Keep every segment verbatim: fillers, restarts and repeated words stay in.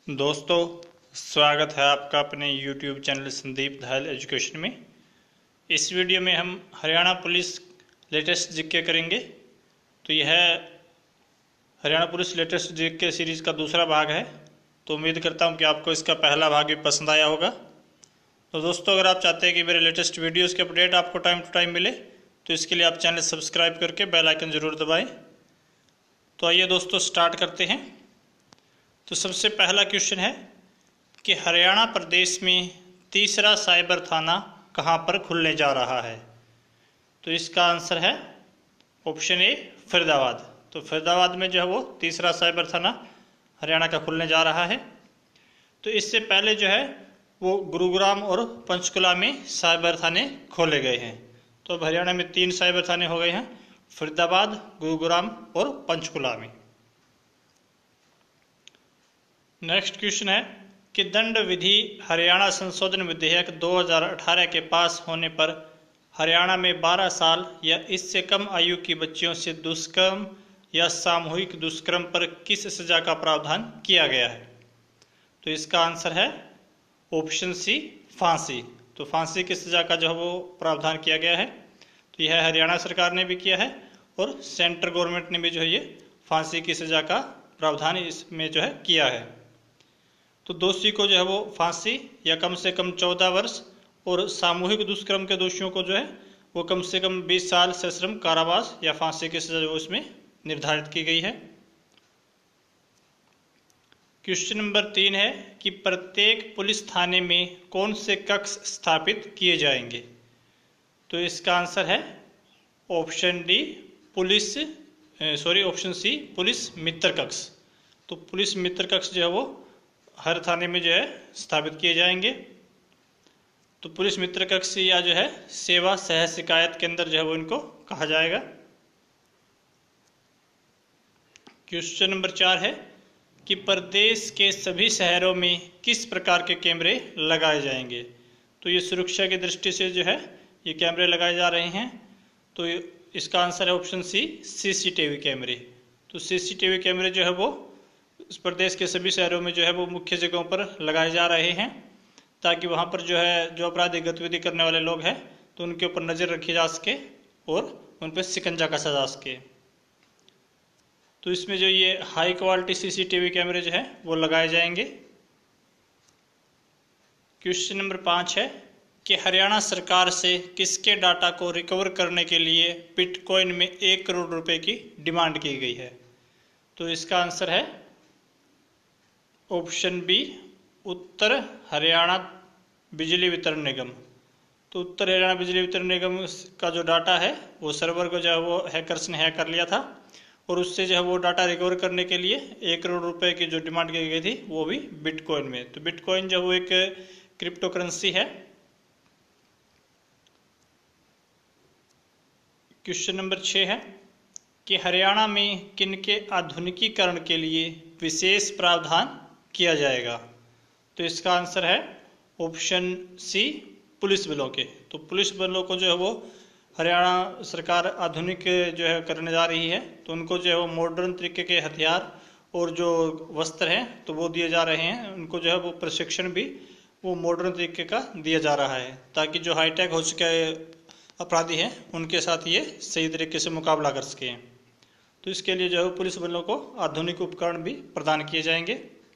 दोस्तों, स्वागत है आपका अपने YouTube channel Sandeep Dhayal education में। इस वीडियो में हम हरियाणा पुलिस लेटेस्ट जीके करेंगे। तो यह Haryana police latest GK series का दूसरा भाग है। तो उम्मीद करता हूं कि आपको इसका पहला भाग भी पसंद आया होगा। तो दोस्तों, अगर आप चाहते हैं कि मेरे लेटेस्ट वीडियोज़ के अपडेट आपको टाइम टू टाइम मिले तो इसके लिए आप चैनल सब्सक्राइब करके बेल आइकन ज़रूर दबाएँ। तो आइए दोस्तों, स्टार्ट करते हैं। तो सबसे पहला क्वेश्चन है कि हरियाणा प्रदेश में तीसरा साइबर थाना कहां पर खुलने जा रहा है। तो इसका आंसर है ऑप्शन ए, फरीदाबाद। तो फरीदाबाद में जो है वो तीसरा साइबर थाना हरियाणा का खुलने जा रहा है। तो इससे पहले जो है वो गुरुग्राम और पंचकुला में साइबर थाने खोले गए हैं। तो अब हरियाणा में तीन साइबर थाने हो गए हैं, फरीदाबाद, गुरुग्राम और पंचकुला में। नेक्स्ट क्वेश्चन है कि दंड विधि हरियाणा संशोधन विधेयक दो हज़ार अठारह के पास होने पर हरियाणा में बारह साल या इससे कम आयु की बच्चियों से दुष्कर्म या सामूहिक दुष्कर्म पर किस सजा का प्रावधान किया गया है। तो इसका आंसर है ऑप्शन सी, फांसी। तो फांसी की सजा का जो है वो प्रावधान किया गया है। तो यह हरियाणा सरकार ने भी किया है और सेंट्रल गवर्नमेंट ने भी जो है ये फांसी की सजा का प्रावधान इसमें जो है किया है। तो दोषी को जो है वो फांसी या कम से कम चौदह वर्ष और सामूहिक दुष्कर्म के दोषियों को जो है वो कम से कम बीस साल सश्रम कारावास या फांसी की सजा जो उसमें निर्धारित की गई है। क्वेश्चन नंबर तीन है कि प्रत्येक पुलिस थाने में कौन से कक्ष स्थापित किए जाएंगे। तो इसका आंसर है option D, police sorry option C, police मित्र कक्ष। तो पुलिस मित्र कक्ष जो है वो हर थाने में जो है स्थापित किए जाएंगे। तो पुलिस मित्र कक्ष या जो है सेवा सह शिकायत केंद्र जो है वो इनको कहा जाएगा। क्वेश्चन नंबर चार है कि प्रदेश के सभी शहरों में किस प्रकार के कैमरे लगाए जाएंगे। तो ये सुरक्षा की दृष्टि से जो है ये कैमरे लगाए जा रहे हैं। तो इसका आंसर है ऑप्शन सी, सीसीटीवी कैमरे। तो सीसीटीवी कैमरे जो है वो इस प्रदेश के सभी शहरों में जो है वो मुख्य जगहों पर लगाए जा रहे हैं, ताकि वहाँ पर जो है जो आपराधिक गतिविधि करने वाले लोग हैं तो उनके ऊपर नज़र रखी जा सके और उन पर शिकंजा कसा जा सके। तो इसमें जो ये हाई क्वालिटी सीसीटीवी कैमरे जो है वो लगाए जाएंगे। क्वेश्चन नंबर पाँच है कि हरियाणा सरकार से किसके डाटा को रिकवर करने के लिए बिटकॉइन में एक करोड़ रुपए की डिमांड की गई है। तो इसका आंसर है ऑप्शन बी, उत्तर हरियाणा बिजली वितरण निगम। तो उत्तर हरियाणा बिजली वितरण निगम का जो डाटा है वो सर्वर को जो है वो हैकर्स ने हैक कर लिया था और उससे जो है वो डाटा रिकवर करने के लिए एक करोड़ रुपए की जो डिमांड की गई थी वो भी बिटकॉइन में। तो बिटकॉइन जो वो एक क्रिप्टो करेंसी है। क्वेश्चन नंबर छः है कि हरियाणा में किनके आधुनिकीकरण के लिए विशेष प्रावधान किया जाएगा। तो इसका आंसर है ऑप्शन सी, पुलिस बलों के। तो पुलिस बलों को जो है वो हरियाणा सरकार आधुनिक जो है करने जा रही है। तो उनको जो है वो मॉडर्न तरीके के हथियार और जो वस्त्र हैं तो वो दिए जा रहे हैं। उनको जो है वो प्रशिक्षण भी वो मॉडर्न तरीके का दिया जा रहा है, ताकि जो हाईटेक हो चुके अपराधी हैं उनके साथ ये सही तरीके से मुकाबला कर सकें। तो इसके लिए जो है पुलिस बलों को आधुनिक उपकरण भी प्रदान किए जाएंगे।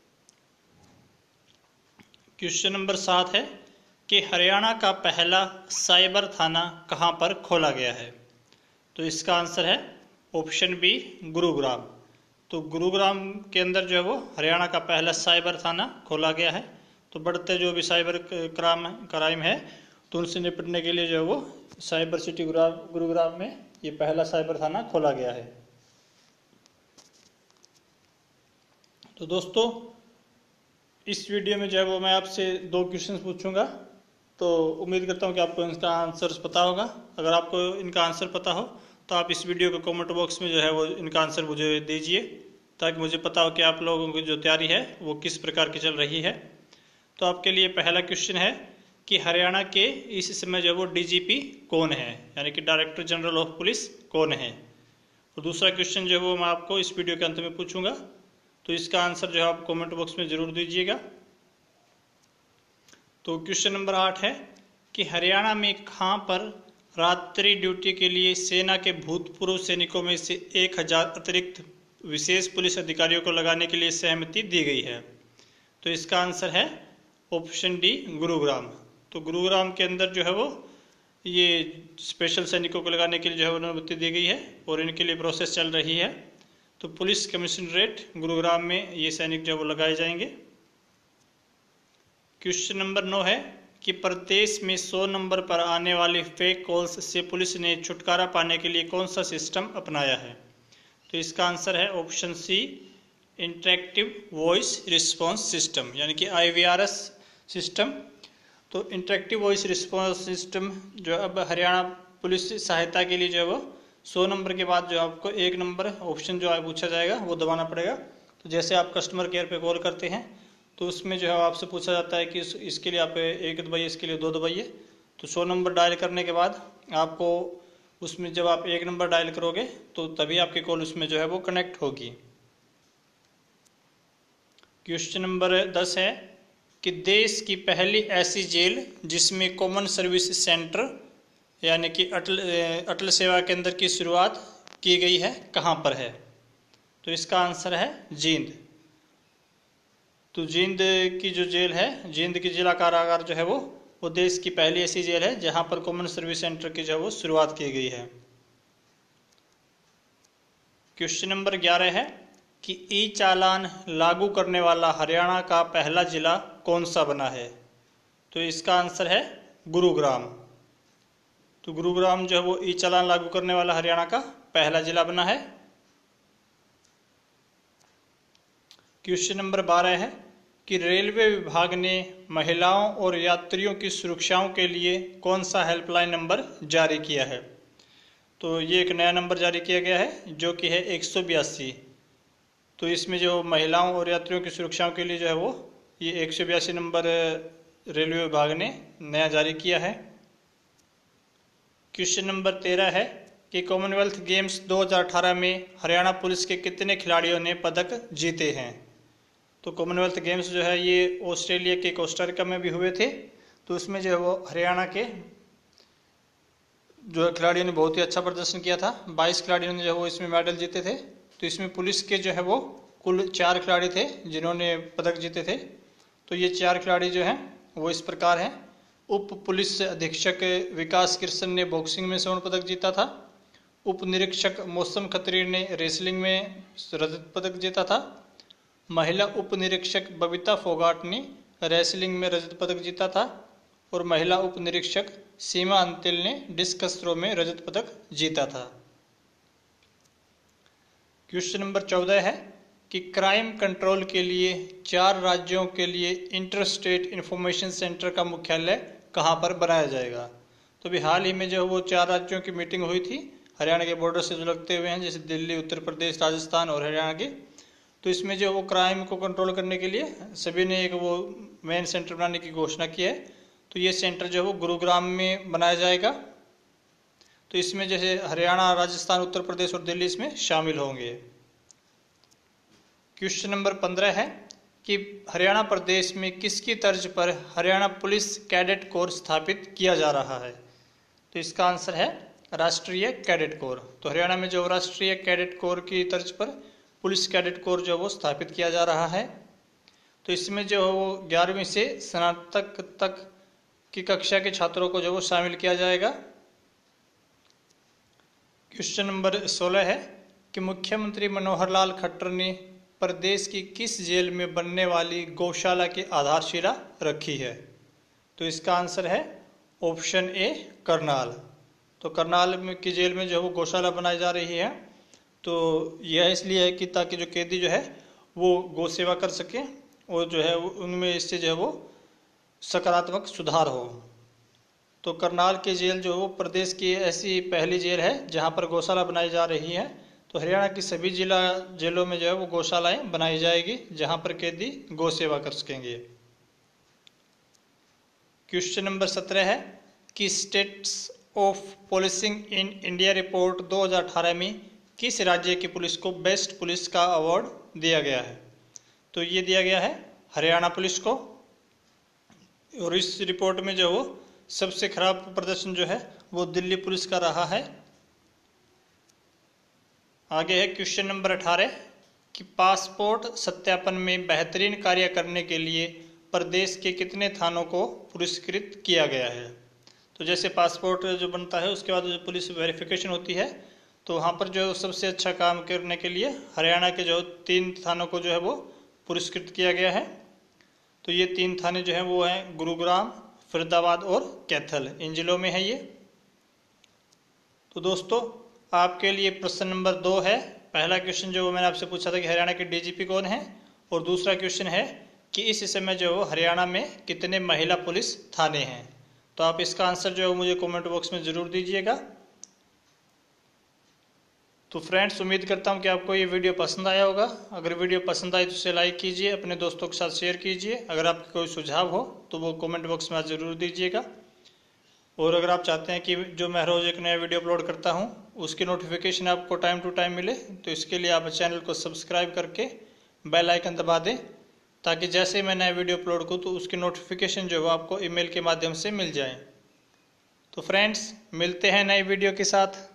क्वेश्चन नंबर सात है कि हरियाणा का पहला साइबर थाना कहां पर खोला गया है। तो इसका आंसर है ऑप्शन बी, गुरुग्राम। तो गुरुग्राम के अंदर जो है वो हरियाणा का पहला साइबर थाना खोला गया है। तो बढ़ते जो भी साइबर क्राइम क्राइम है तो उनसे निपटने के लिए जो है वो साइबर सिटी गुरुग्राम में ये पहला साइबर थाना खोला गया है। तो दोस्तों, इस वीडियो में जो है वो मैं आपसे दो क्वेश्चन पूछूंगा। तो उम्मीद करता हूँ कि आपको इनका आंसर पता होगा। अगर आपको इनका आंसर पता हो तो आप इस वीडियो के कमेंट बॉक्स में जो है वो इनका आंसर मुझे दीजिए, ताकि मुझे पता हो कि आप लोगों की जो तैयारी है वो किस प्रकार की चल रही है। तो आपके लिए पहला क्वेश्चन है कि हरियाणा के इस समय जो है वो डीजीपी कौन है, यानी कि डायरेक्टर जनरल ऑफ पुलिस कौन है। और दूसरा क्वेश्चन जो है वो मैं आपको इस वीडियो के अंत में पूछूंगा। तो तो इसका आंसर जो है आप कमेंट बॉक्स में जरूर दीजिएगा। तो क्वेश्चन नंबर आठ है कि हरियाणा में कहाँ पर रात्रि ड्यूटी के लिए सेना के भूतपूर्व सैनिकों में से एक हजार अतिरिक्त विशेष पुलिस अधिकारियों को लगाने के लिए सहमति दी गई है। तो इसका आंसर है ऑप्शन डी, गुरुग्राम। तो गुरुग्राम के अंदर जो है वो ये स्पेशल सैनिकों को लगाने के लिए जो है अनुमति दी गई है और इनके लिए प्रोसेस चल रही है। तो पुलिस कमिश्नरेट गुरुग्राम में ये सैनिक जो है वो लगाए जाएंगे। क्वेश्चन नंबर नौ है कि प्रदेश में सौ नंबर पर आने वाले फेक कॉल्स से पुलिस ने छुटकारा पाने के लिए कौन सा सिस्टम अपनाया है। तो इसका आंसर है option C, interactive voice response system, यानी कि I V R S system. तो इंटरेक्टिव वॉइस रिस्पॉन्स सिस्टम जो अब हरियाणा पुलिस सहायता के लिए जो है वो सौ नंबर के बाद जो आपको एक नंबर ऑप्शन जो है पूछा जाएगा वो दबाना पड़ेगा। तो जैसे आप कस्टमर केयर पे कॉल करते हैं तो उसमें जो है आपसे पूछा जाता है कि इसके लिए आप एक दबाइए, इसके लिए दो दबाइए। तो सौ नंबर डायल करने के बाद आपको उसमें जब आप एक नंबर डायल करोगे तो तभी आपकी कॉल उसमें जो है वो कनेक्ट होगी। क्वेश्चन नंबर दस है कि देश की पहली ऐसी जेल जिसमें कॉमन सर्विस सेंटर यानी कि अटल अटल सेवा केंद्र की शुरुआत की गई है कहाँ पर है। तो इसका आंसर है जींद। तो जींद की जो जेल है, जींद की जिला कारागार जो है वो वो देश की पहली ऐसी जेल है जहाँ पर कॉमन सर्विस सेंटर की जो है वो शुरुआत की गई है। क्वेश्चन नंबर ग्यारह है कि ई चालान लागू करने वाला हरियाणा का पहला जिला कौन सा बना है। तो इसका आंसर है गुरुग्राम। तो गुरुग्राम जो है वो ई चालान लागू करने वाला हरियाणा का पहला जिला बना है। क्वेश्चन नंबर बारह है कि रेलवे विभाग ने महिलाओं और यात्रियों की सुरक्षाओं के लिए कौन सा हेल्पलाइन नंबर जारी किया है। तो ये एक नया नंबर जारी किया गया है जो कि है एक सौ बयासी। तो इसमें जो महिलाओं और यात्रियों की सुरक्षाओं के लिए जो है वो ये एक सौ बयासी नंबर रेलवे विभाग ने नया जारी किया है। क्वेश्चन नंबर तेरह है कि कॉमनवेल्थ गेम्स दो हज़ार अठारह में हरियाणा पुलिस के कितने खिलाड़ियों ने पदक जीते हैं। तो कॉमनवेल्थ गेम्स जो है ये ऑस्ट्रेलिया के कोस्टारिका में भी हुए थे। तो उसमें जो है वो हरियाणा के जो है खिलाड़ियों ने बहुत ही अच्छा प्रदर्शन किया था। बाईस खिलाड़ियों ने जो है वो इसमें मेडल जीते थे। तो इसमें पुलिस के जो है वो कुल चार खिलाड़ी थे जिन्होंने पदक जीते थे। तो ये चार खिलाड़ी जो हैं वो इस प्रकार हैं। उप पुलिस अधीक्षक विकास कृष्ण ने बॉक्सिंग में स्वर्ण पदक जीता था। उप निरीक्षक मौसम खत्री ने रेसलिंग में रजत पदक जीता था। महिला उप निरीक्षक बबीता फोगाट ने रेसलिंग में रजत पदक जीता था। और महिला उप निरीक्षक सीमा अंतिल ने डिस्कस थ्रो में रजत पदक जीता था। क्वेश्चन नंबर चौदह है कि क्राइम कंट्रोल के लिए चार राज्यों के लिए इंटर स्टेट इंफॉर्मेशन सेंटर का मुख्यालय कहाँ पर बनाया जाएगा। तो अभी हाल ही में जो वो चार राज्यों की मीटिंग हुई थी हरियाणा के बॉर्डर से जो लगते हुए हैं, जैसे दिल्ली, उत्तर प्रदेश, राजस्थान और हरियाणा के। तो इसमें जो वो क्राइम को कंट्रोल करने के लिए सभी ने एक वो मेन सेंटर बनाने की घोषणा की है। तो ये सेंटर जो है वो गुरुग्राम में बनाया जाएगा। तो इसमें जैसे हरियाणा, राजस्थान, उत्तर प्रदेश और दिल्ली इसमें शामिल होंगे। क्वेश्चन नंबर पंद्रह है कि हरियाणा प्रदेश में किसकी तर्ज पर हरियाणा पुलिस कैडेट कोर स्थापित किया जा रहा है। तो इसका आंसर है राष्ट्रीय कैडेट कोर। तो हरियाणा में जो राष्ट्रीय कैडेट कोर की तर्ज पर पुलिस कैडेट कोर जो वो स्थापित किया जा रहा है। तो इसमें जो है वो ग्यारहवीं से स्नातक तक की कक्षा के छात्रों को जो वो शामिल किया जाएगा। क्वेश्चन नंबर सोलह है कि मुख्यमंत्री मनोहर लाल खट्टर ने प्रदेश की किस जेल में बनने वाली गौशाला की आधारशिला रखी है। तो इसका आंसर है ऑप्शन ए, करनाल। तो करनाल में की जेल में जो है वो गौशाला बनाई जा रही है। तो यह इसलिए है कि ताकि जो कैदी जो है वो गौ सेवा कर सकें और जो है उनमें इससे जो है वो सकारात्मक सुधार हो। तो करनाल की जेल जो है वो प्रदेश की ऐसी पहली जेल है जहां पर गौशाला बनाई जा रही है। तो हरियाणा की सभी जिला जेलों में जो है वो गौशालाएं बनाई जाएगी जहां पर कैदी गौ सेवा कर सकेंगे। क्वेश्चन नंबर सत्रह है कि status of policing in India report दो हज़ार अठारह में किस राज्य की पुलिस को बेस्ट पुलिस का अवार्ड दिया गया है। तो ये दिया गया है हरियाणा पुलिस को। और इस रिपोर्ट में जो वो सबसे खराब प्रदर्शन जो है वो दिल्ली पुलिस का रहा है। आगे है क्वेश्चन नंबर अठारह कि पासपोर्ट सत्यापन में बेहतरीन कार्य करने के लिए प्रदेश के कितने थानों को पुरस्कृत किया गया है। तो जैसे पासपोर्ट जो बनता है उसके बाद जो पुलिस वेरिफिकेशन होती है, तो वहाँ पर जो सबसे अच्छा काम करने के लिए हरियाणा के जो तीन थानों को जो है वो पुरस्कृत किया गया है। तो ये तीन थाने जो हैं वो हैं गुरुग्राम, फरीदाबाद और कैथल, इन जिलों में है ये। तो दोस्तों आपके लिए प्रश्न नंबर दो है। पहला क्वेश्चन जो मैंने आपसे पूछा था कि हरियाणा के डीजीपी कौन है, और दूसरा क्वेश्चन है कि इस समय जो हरियाणा में कितने महिला पुलिस थाने हैं। तो आप इसका आंसर जो है मुझे कमेंट बॉक्स में ज़रूर दीजिएगा। तो फ्रेंड्स उम्मीद करता हूँ कि आपको ये वीडियो पसंद आया होगा। अगर वीडियो पसंद आए तो इसे लाइक कीजिए, अपने दोस्तों के साथ शेयर कीजिए। अगर आपके कोई सुझाव हो तो वो कमेंट बॉक्स में आप ज़रूर दीजिएगा। और अगर आप चाहते हैं कि जो मैं रोज़ एक नया वीडियो अपलोड करता हूँ उसकी नोटिफिकेशन आपको टाइम टू टाइम मिले, तो इसके लिए आप चैनल को सब्सक्राइब करके बेल आइकन दबा दें, ताकि जैसे ही मैं नया वीडियो अपलोड करूँ तो उसकी नोटिफिकेशन जो है आपको ईमेल के माध्यम से मिल जाए। तो फ्रेंड्स मिलते हैं नई वीडियो के साथ।